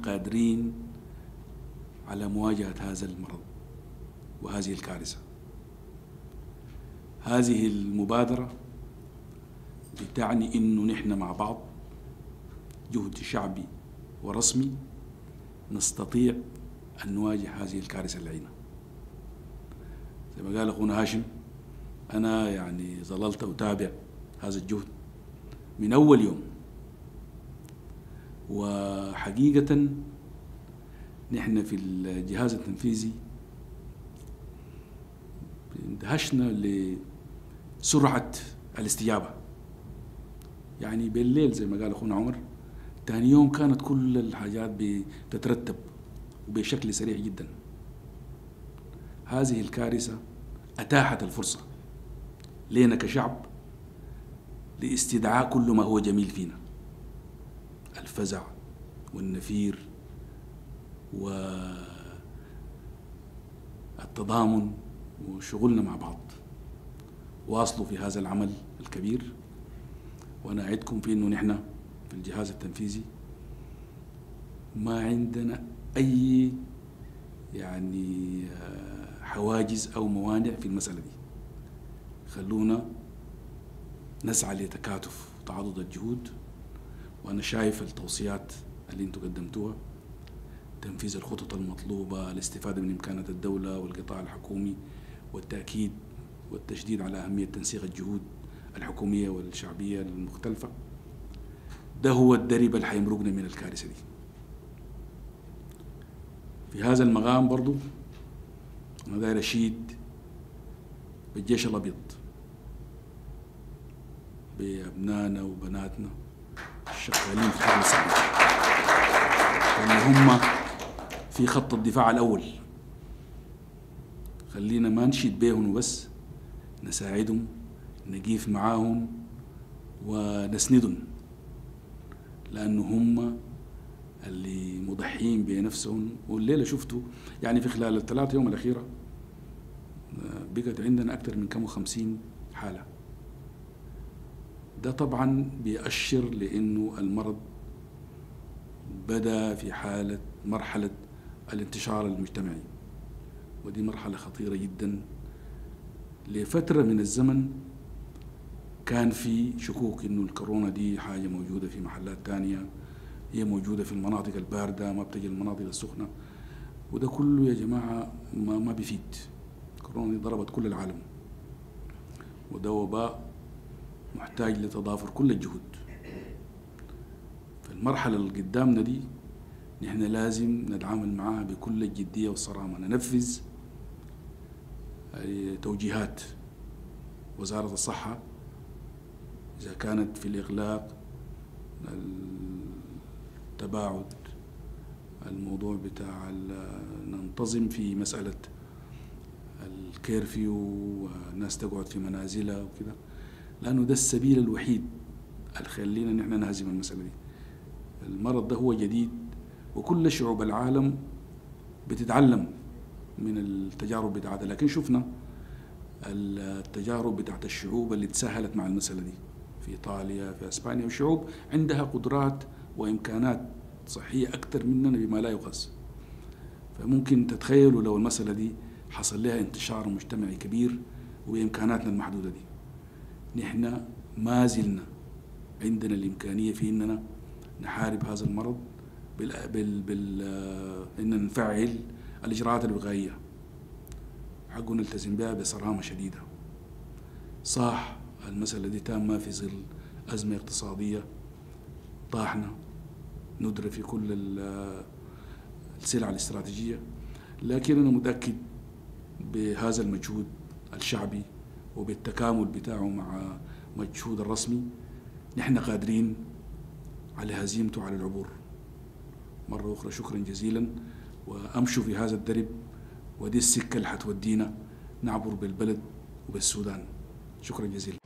قادرين على مواجهة هذا المرض وهذه الكارثة. هذه المبادرة بتعني إنه نحن مع بعض جهد شعبي ورسمي نستطيع أن نواجه هذه الكارثة اللعينة. زي ما قال أخونا هاشم، أنا يعني ظللت أتابع هذا الجهد من أول يوم، وحقيقة نحن في الجهاز التنفيذي اندهشنا لسرعة الاستجابة. يعني بالليل زي ما قال أخونا عمر، تاني يوم كانت كل الحاجات بتترتب وبشكل سريع جدا. هذه الكارثة أتاحت الفرصة لنا كشعب لاستدعاء كل ما هو جميل فينا، الفزع والنفير والتضامن وشغلنا مع بعض. واصلوا في هذا العمل الكبير، وأنا أعدكم في أنه نحن في الجهاز التنفيذي ما عندنا أي يعني حواجز أو موانع في المسألة دي. خلونا نسعى لتكاتف وتعاضد الجهود، وأنا شايف التوصيات اللي انتم قدمتوها، تنفيذ الخطط المطلوبة، الاستفادة من إمكانات الدولة والقطاع الحكومي، والتأكيد والتشديد على أهمية تنسيق الجهود الحكومية والشعبية المختلفة. ده هو الدرب اللي حيمرقنا من الكارثة دي. في هذا المقام برضو أنا داير أشيد بالجيش الأبيض، بأبنائنا وبناتنا الشغالين في حرب السعودية، لأن هم في خط الدفاع الأول. خلينا ما نشيد بيهم وبس، نساعدهم، نقيف معاهم ونسندهم، لأنه هم اللي مضحين بنفسهم. والليلة شفتوا يعني في خلال الثلاث يوم الأخيرة بقت عندنا أكثر من 50 حالة. ده طبعا بيأشر لأنه المرض بدأ في مرحلة الانتشار المجتمعي، ودي مرحلة خطيرة جدا. لفترة من الزمن كان في شكوك إنه الكورونا دي حاجة موجودة في محلات تانية، هي موجودة في المناطق الباردة، ما بتجي المناطق السخنة، وده كله يا جماعة ما بيفيد. الكورونا دي ضربت كل العالم، وده وباء محتاج لتضافر كل الجهود. في المرحلة اللي قدامنا دي نحن لازم نتعامل معها بكل الجدية والصرامة، ننفذ توجيهات وزارة الصحة إذا كانت في الإغلاق، التباعد، الموضوع بتاع ننتظم في مسألة الكيرفيو والناس تقعد في منازلها وكده، لأنه ده السبيل الوحيد اللي خلينا نحن نهزم المسألة دي. المرض ده هو جديد، وكل شعوب العالم بتتعلم من التجارب بتاعتها، لكن شفنا التجارب بتاعت الشعوب اللي تساهلت مع المسألة دي في إيطاليا، في أسبانيا، وشعوب عندها قدرات وإمكانات صحية أكثر مننا بما لا يقاس. فممكن تتخيلوا لو المسألة دي حصل لها انتشار مجتمعي كبير وبإمكاناتنا المحدودة دي، نحن ما زلنا عندنا الإمكانية في إننا نحارب هذا المرض إننا نفعل الإجراءات الوقائية، حقنا نلتزم بها بصرامة شديدة. صح المسألة دي تامة في ظل أزمة اقتصادية طاحنة ندرة في كل السلع الاستراتيجية، لكن أنا متأكد بهذا المجهود الشعبي وبالتكامل بتاعه مع مجهود الرسمي نحن قادرين على هزيمته، على العبور. مرة أخرى شكرا جزيلا، وأمشوا في هذا الدرب، ودي السكة اللي حتودينا نعبر بالبلد وبالسودان. شكرا جزيلا.